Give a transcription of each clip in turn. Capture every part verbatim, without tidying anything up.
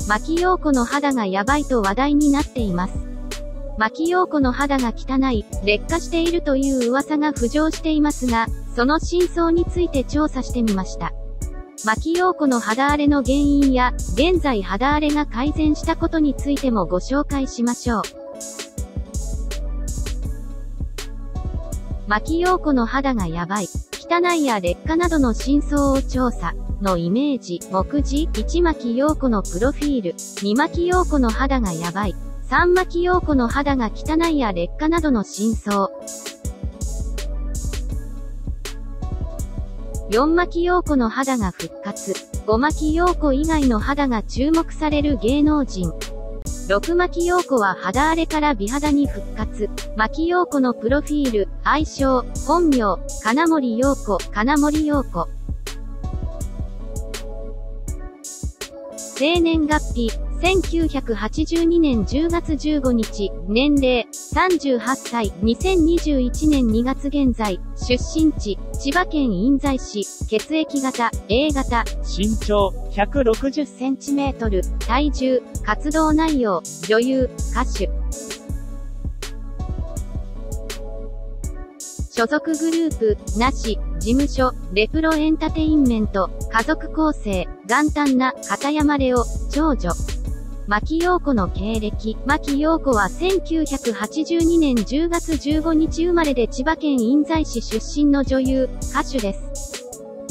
牧陽子の肌がやばいと話題になっています。牧陽子の肌が汚い、劣化しているという噂が浮上していますが、その真相について調査してみました。牧陽子の肌荒れの原因や、現在肌荒れが改善したことについてもご紹介しましょう。牧陽子の肌がやばい、汚いや劣化などの真相を調査。のイメージ、目次、いち牧陽子のプロフィール、に牧陽子の肌がやばい、さん牧陽子の肌が汚いや劣化などの真相。よん牧陽子の肌が復活、ご牧陽子以外の肌が注目される芸能人。ろく牧陽子は肌荒れから美肌に復活。牧陽子のプロフィール、愛称、本名、金森陽子、金森陽子。生年月日、せんきゅうひゃくはちじゅうにねんじゅうがつじゅうごにち、年齢、さんじゅうはっさい、にせんにじゅういちねんにがつ現在、出身地、千葉県印西市、血液型、A 型、身長、ひゃくろくじゅっセンチメートル、体重、活動内容、女優、歌手。所属グループ、なし、事務所、レプロエンタテインメント、家族構成、元旦那、片山レオ、長女。牧陽子の経歴。牧陽子はせんきゅうひゃくはちじゅうにねんじゅうがつじゅうごにち生まれで千葉県印西市出身の女優、歌手です。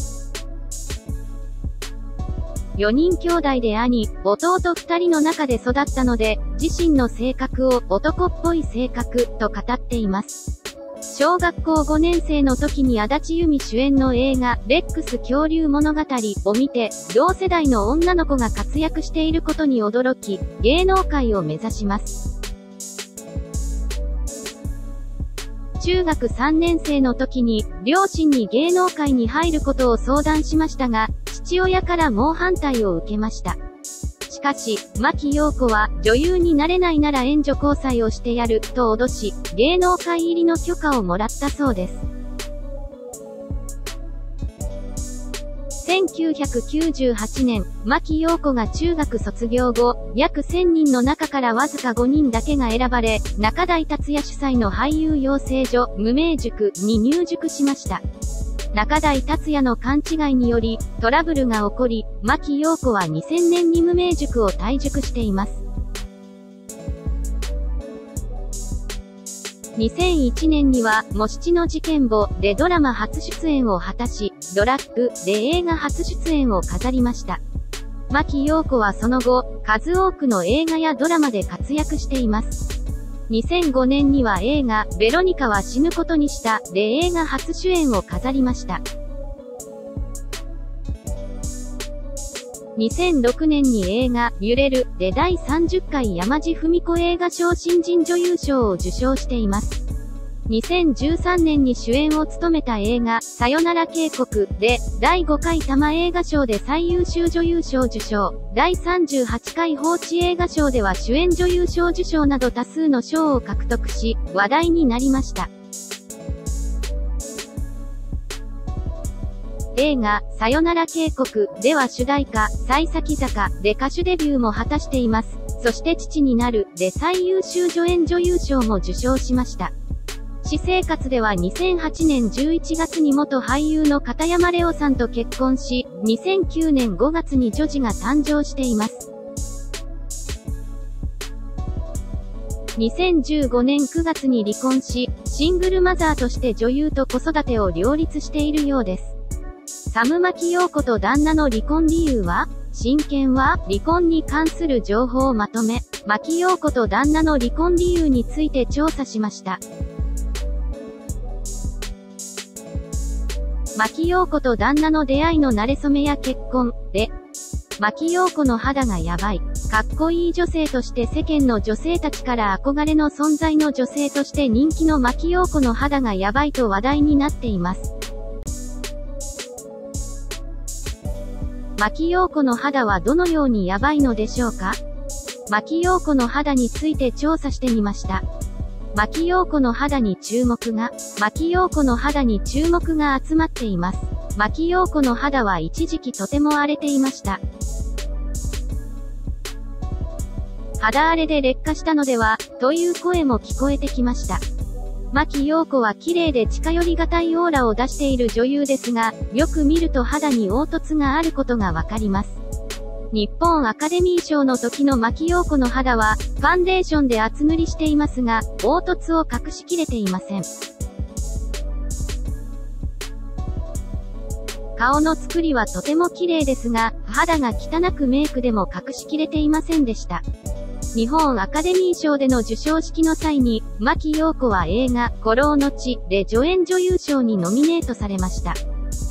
よにん兄弟で兄、弟ふたりの中で育ったので、自身の性格を男っぽい性格と語っています。小学校ごねんせいの時に足立由美主演の映画、レックス恐竜物語を見て、同世代の女の子が活躍していることに驚き、芸能界を目指します。中学さんねんせいの時に、両親に芸能界に入ることを相談しましたが、父親から猛反対を受けました。しかし、牧陽子は、女優になれないなら援助交際をしてやる、と脅し、芸能界入りの許可をもらったそうです。せんきゅうひゃくきゅうじゅうはちねん、牧陽子が中学卒業後、約せんにんの中からわずかごにんだけが選ばれ、中台達也主催の俳優養成所、無名塾に入塾しました。中台達也の勘違いにより、トラブルが起こり、牧陽子はにせんねんに無名塾を退塾しています。にせんいちねんには、もしちの事件簿でドラマ初出演を果たし、ドラッグで映画初出演を飾りました。牧陽子はその後、数多くの映画やドラマで活躍しています。にせんごねんには映画、ベロニカは死ぬことにしたで映画初主演を飾りました。にせんろくねんに映画、揺れるでだいさんじゅっかい山地文子映画賞新人女優賞を受賞しています。にせんじゅうさんねんに主演を務めた映画、さよなら渓谷で、だいごかい多摩映画賞で最優秀女優賞受賞、だいさんじゅうはちかい報知映画賞では主演女優賞受賞など多数の賞を獲得し、話題になりました。映画、さよなら渓谷では主題歌、幸先坂で歌手デビューも果たしています。そして父になるで最優秀助演女優賞も受賞しました。私生活ではにせんはちねんじゅういちがつに元俳優の片山レオさんと結婚し、にせんきゅうねんごがつに女児が誕生しています。にせんじゅうごねんくがつに離婚し、シングルマザーとして女優と子育てを両立しているようです。サム牧陽子と旦那の離婚理由は？親権は？離婚に関する情報をまとめ、牧陽子と旦那の離婚理由について調査しました。牧陽子と旦那の出会いの馴れ初めや結婚で、牧陽子の肌がやばい、かっこいい女性として世間の女性たちから憧れの存在の女性として人気の牧陽子の肌がやばいと話題になっています。牧陽子の肌はどのようにやばいのでしょうか？牧陽子の肌について調査してみました。牧陽子の肌に注目が、牧陽子の肌に注目が集まっています。牧陽子の肌は一時期とても荒れていました。 肌荒れで劣化したのでは、という声も聞こえてきました。牧陽子は綺麗で近寄りがたいオーラを出している女優ですが、よく見ると肌に凹凸があることがわかります。日本アカデミー賞の時の牧陽子の肌は、ファンデーションで厚塗りしていますが、凹凸を隠しきれていません。顔の作りはとても綺麗ですが、肌が汚くメイクでも隠しきれていませんでした。日本アカデミー賞での授賞式の際に、牧陽子は映画、孤狼の血で助演女優賞にノミネートされました。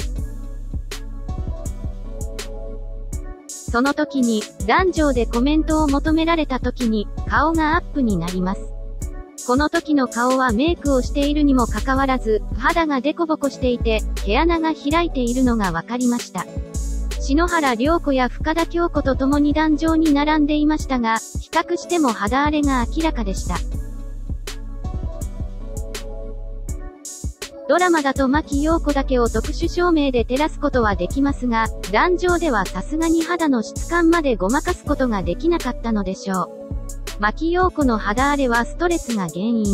その時に、壇上でコメントを求められた時に、顔がアップになります。この時の顔はメイクをしているにもかかわらず、肌がデコボコしていて、毛穴が開いているのがわかりました。篠原涼子や深田恭子と共に壇上に並んでいましたが、比較しても肌荒れが明らかでした。ドラマだと牧陽子だけを特殊照明で照らすことはできますが、壇上ではさすがに肌の質感までごまかすことができなかったのでしょう。牧陽子の肌荒れはストレスが原因。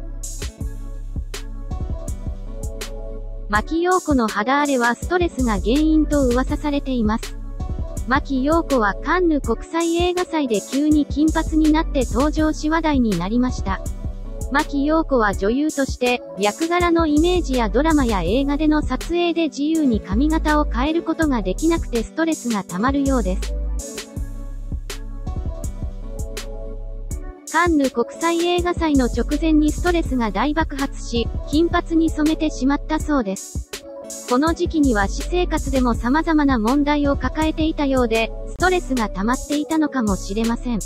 牧陽子の肌荒れはストレスが原因と噂されています。牧陽子はカンヌ国際映画祭で急に金髪になって登場し話題になりました。牧陽子は女優として、役柄のイメージやドラマや映画での撮影で自由に髪型を変えることができなくてストレスが溜まるようです。カンヌ国際映画祭の直前にストレスが大爆発し、金髪に染めてしまったそうです。この時期には私生活でも様々な問題を抱えていたようで、ストレスが溜まっていたのかもしれません。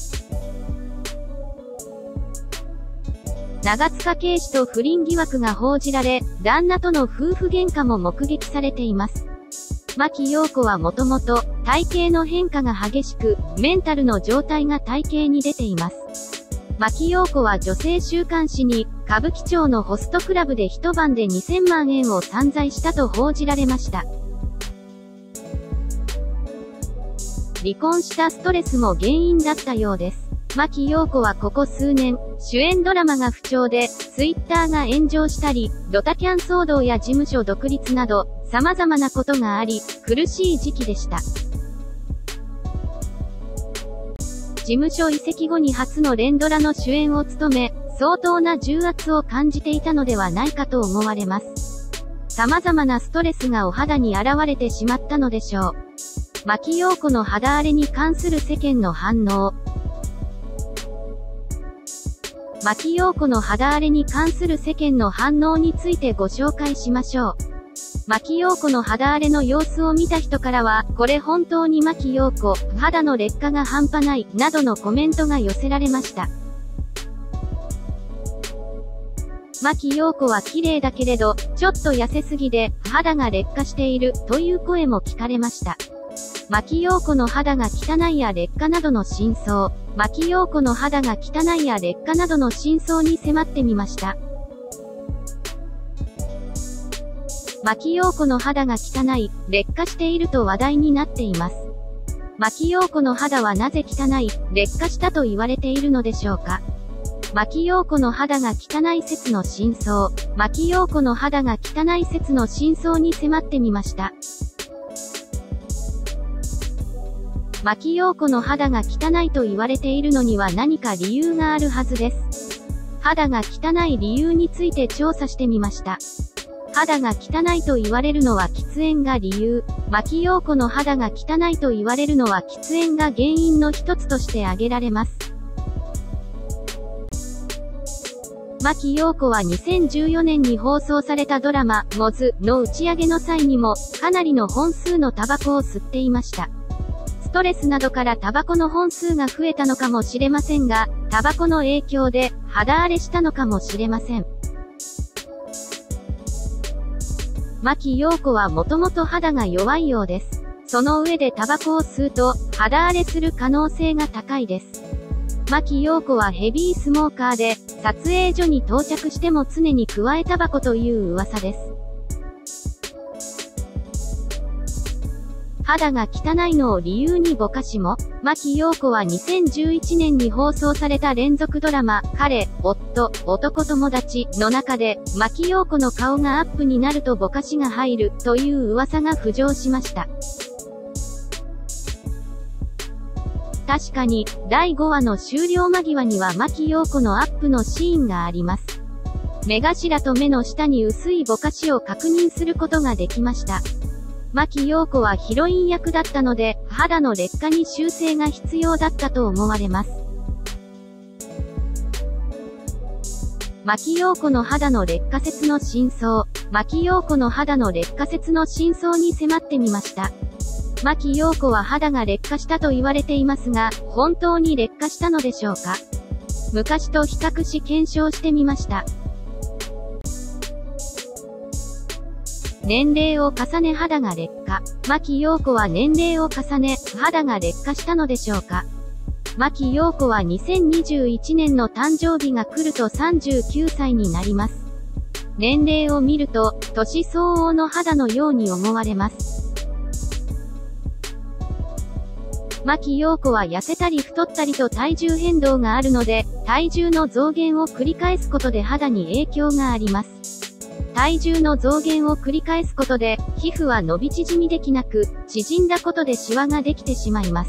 長塚圭史と不倫疑惑が報じられ、旦那との夫婦喧嘩も目撃されています。牧陽子はもともと、体型の変化が激しく、メンタルの状態が体型に出ています。牧陽子は女性週刊誌に、歌舞伎町のホストクラブで一晩でにせんまんえんを散財したと報じられました。離婚したストレスも原因だったようです。牧陽子はここ数年、主演ドラマが不調で、ツイッターが炎上したり、ドタキャン騒動や事務所独立など、様々なことがあり、苦しい時期でした。事務所移籍後に初の連ドラの主演を務め、相当な重圧を感じていたのではないかと思われます。様々なストレスがお肌に現れてしまったのでしょう。牧陽子の肌荒れに関する世間の反応。牧陽子の肌荒れに関する世間の反応についてご紹介しましょう。牧陽子の肌荒れの様子を見た人からは、これ本当に牧陽子、肌の劣化が半端ない、などのコメントが寄せられました。牧陽子は綺麗だけれど、ちょっと痩せすぎで、肌が劣化している、という声も聞かれました。牧陽子の肌が汚いや劣化などの真相。牧陽子の肌が汚いや劣化などの真相に迫ってみました。牧陽子の肌が汚い、劣化していると話題になっています。牧陽子の肌はなぜ汚い、劣化したと言われているのでしょうか。牧陽子の肌が汚い説の真相。牧陽子の肌が汚い説の真相に迫ってみました。牧陽子の肌が汚いと言われているのには何か理由があるはずです。肌が汚い理由について調査してみました。肌が汚いと言われるのは喫煙が理由。牧陽子の肌が汚いと言われるのは喫煙が原因の一つとして挙げられます。牧陽子はにせんじゅうよねんに放送されたドラマ、モズの打ち上げの際にも、かなりの本数のタバコを吸っていました。ストレスなどからタバコの本数が増えたのかもしれませんが、タバコの影響で肌荒れしたのかもしれません。牧陽子はもともと肌が弱いようです。その上でタバコを吸うと、肌荒れする可能性が高いです。牧陽子はヘビースモーカーで、撮影所に到着しても常にくわえタバコという噂です。 肌が汚いのを理由にぼかしも、牧陽子はにせんじゅういちねんに放送された連続ドラマ、彼、夫、男友達の中で、牧陽子の顔がアップになるとぼかしが入る、という噂が浮上しました。確かに、だいごわの終了間際には牧陽子のアップのシーンがあります。目頭と目の下に薄いぼかしを確認することができました。牧陽子はヒロイン役だったので、肌の劣化に修正が必要だったと思われます。牧陽子の肌の劣化説の真相。牧陽子の肌の劣化説の真相に迫ってみました。牧陽子は肌が劣化したと言われていますが、本当に劣化したのでしょうか？昔と比較し検証してみました。年齢を重ね肌が劣化。牧陽子は年齢を重ね、肌が劣化したのでしょうか？牧陽子はにせんにじゅういちねんの誕生日が来るとさんじゅうきゅうさいになります。年齢を見ると、年相応の肌のように思われます。牧陽子は痩せたり太ったりと体重変動があるので、体重の増減を繰り返すことで肌に影響があります。体重の増減を繰り返すことで、皮膚は伸び縮みできなく、縮んだことでシワができてしまいます。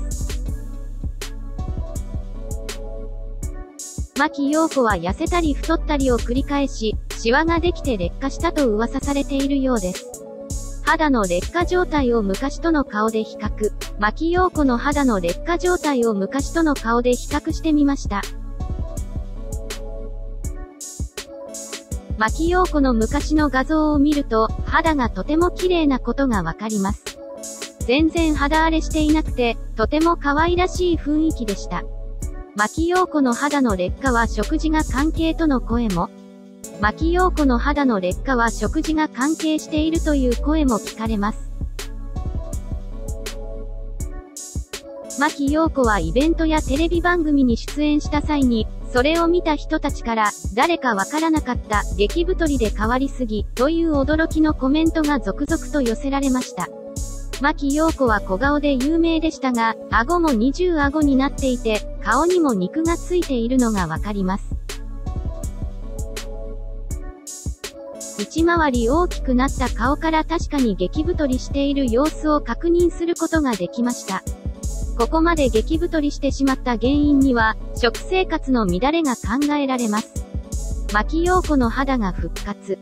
牧陽子は痩せたり太ったりを繰り返し、シワができて劣化したと噂されているようです。肌の劣化状態を昔との顔で比較。牧陽子の肌の劣化状態を昔との顔で比較してみました。牧陽子の昔の画像を見ると、肌がとても綺麗なことがわかります。全然肌荒れしていなくて、とても可愛らしい雰囲気でした。牧陽子の肌の劣化は食事が関係との声も。牧陽子の肌の劣化は食事が関係しているという声も聞かれます。牧陽子はイベントやテレビ番組に出演した際に、それを見た人たちから、誰かわからなかった、激太りで変わりすぎ、という驚きのコメントが続々と寄せられました。牧陽子は小顔で有名でしたが、顎も二重顎になっていて、顔にも肉がついているのがわかります。一回り大きくなった顔から確かに激太りしている様子を確認することができました。ここまで激太りしてしまった原因には、食生活の乱れが考えられます。牧陽子の肌が復活。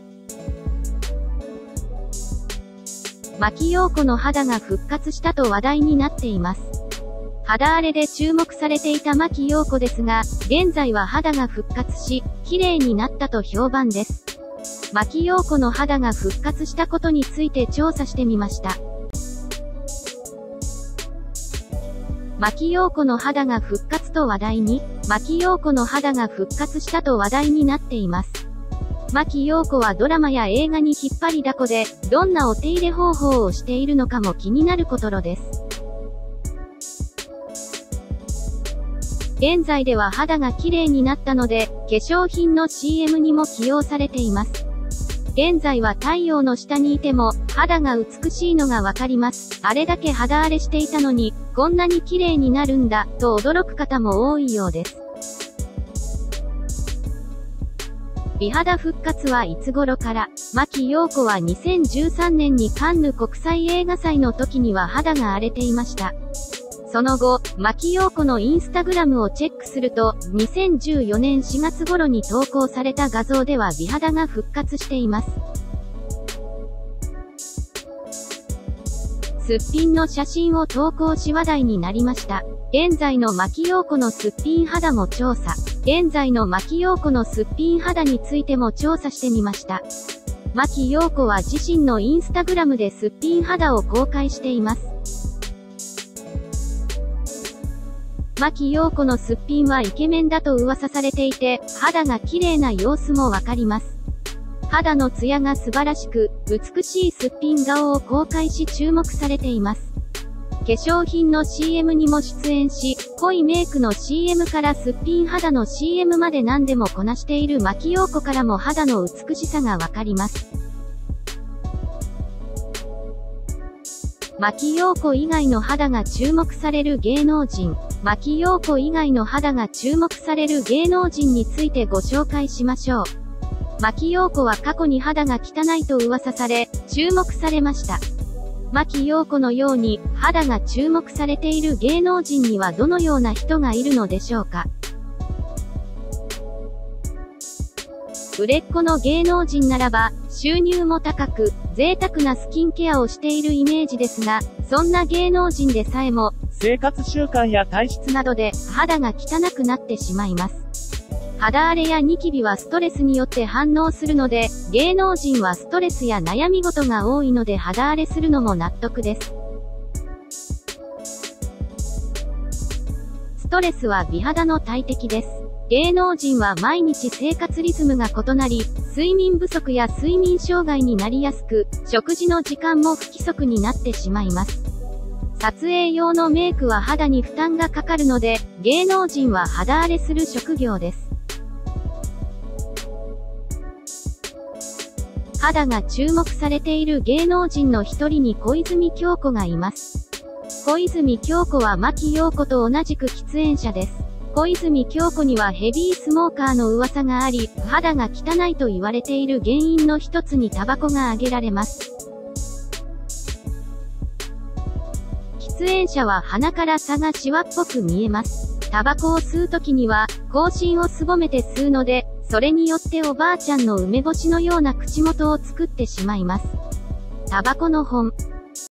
牧陽子の肌が復活したと話題になっています。肌荒れで注目されていた牧陽子ですが、現在は肌が復活し、綺麗になったと評判です。牧陽子の肌が復活したことについて調査してみました。牧陽子の肌が復活と話題に、牧陽子の肌が復活したと話題になっています。牧陽子はドラマや映画に引っ張りだこで、どんなお手入れ方法をしているのかも気になることろです。現在では肌が綺麗になったので、化粧品の シーエム にも起用されています。現在は太陽の下にいても、肌が美しいのがわかります。あれだけ肌荒れしていたのに、こんなに綺麗になるんだ、と驚く方も多いようです。美肌復活はいつ頃から？牧陽子はにせんじゅうさんねんにカンヌ国際映画祭の時には肌が荒れていました。その後、牧陽子のインスタグラムをチェックすると、にせんじゅうよねんしがつ頃に投稿された画像では美肌が復活しています。すっぴんの写真を投稿し話題になりました。現在の牧陽子のすっぴん肌も調査。現在の牧陽子のすっぴん肌についても調査してみました。牧陽子は自身のインスタグラムですっぴん肌を公開しています。牧陽子のすっぴんはイケメンだと噂されていて、肌が綺麗な様子もわかります。肌のツヤが素晴らしく、美しいすっぴん顔を公開し注目されています。化粧品の シーエム にも出演し、濃いメイクの シーエム からすっぴん肌の シーエム まで何でもこなしている牧陽子からも肌の美しさがわかります。 牧陽子以外の肌が注目される芸能人。牧陽子以外の肌が注目される芸能人についてご紹介しましょう。牧陽子は過去に肌が汚いと噂され、注目されました。牧陽子のように、肌が注目されている芸能人にはどのような人がいるのでしょうか。売れっ子の芸能人ならば、収入も高く、贅沢なスキンケアをしているイメージですが、そんな芸能人でさえも、 生活習慣や体質などで、肌が汚くなってしまいます。肌荒れやニキビはストレスによって反応するので、芸能人はストレスや悩み事が多いので肌荒れするのも納得です。ストレスは美肌の大敵です。芸能人は毎日生活リズムが異なり、睡眠不足や睡眠障害になりやすく、食事の時間も不規則になってしまいます。撮影用のメイクは肌に負担がかかるので、芸能人は肌荒れする職業です。肌が注目されている芸能人の一人に小泉今日子がいます。小泉今日子は牧陽子と同じく喫煙者です。小泉今日子にはヘビースモーカーの噂があり、肌が汚いと言われている原因の一つにタバコが挙げられます。喫煙者は鼻から差がシワっぽく見えます。タバコを吸うときには、口芯をすぼめて吸うので、それによっておばあちゃんの梅干しのような口元を作ってしまいます。タバコの本。